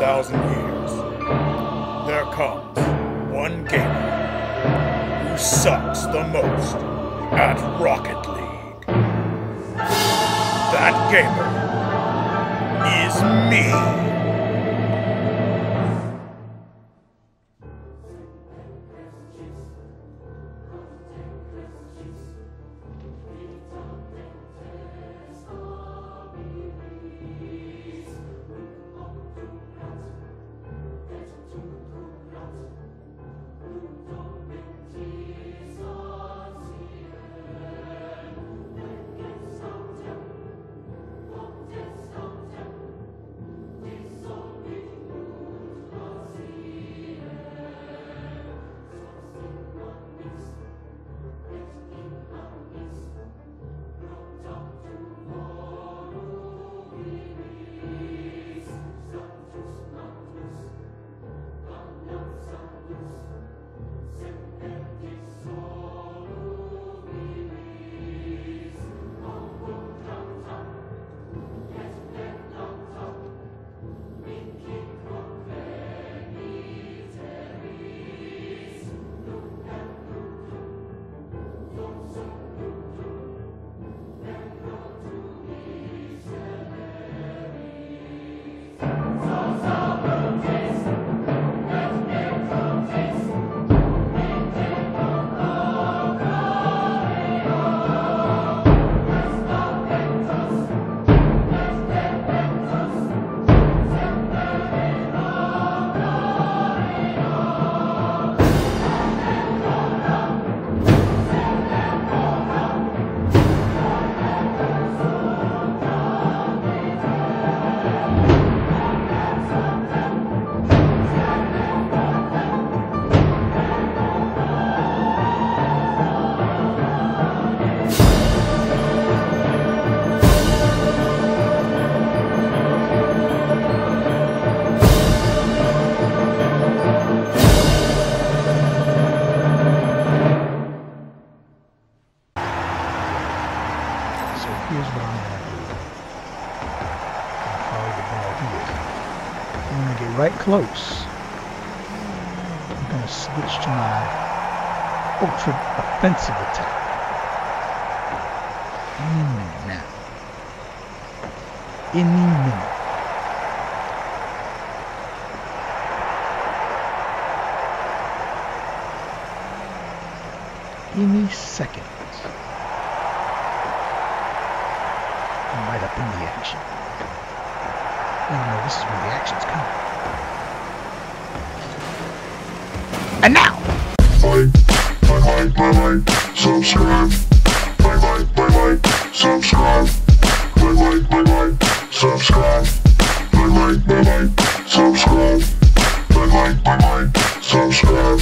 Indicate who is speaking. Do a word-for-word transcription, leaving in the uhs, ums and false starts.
Speaker 1: thousand years, there comes one gamer who sucks the most at Rocket League. That gamer is me.
Speaker 2: Here's what I'm going to do. I'm follow the ball here. I'm going to get right close. I'm going to switch to my ultra offensive attack. Any minute now. Any minute. Any second. I'm right up in the action. I know this is where the action's coming. And now!
Speaker 3: Like, like, like, like, subscribe. Like, like, like, like, subscribe. Like, like, like, like, subscribe. Like, like, like, like, subscribe. Like, like, like, like, subscribe.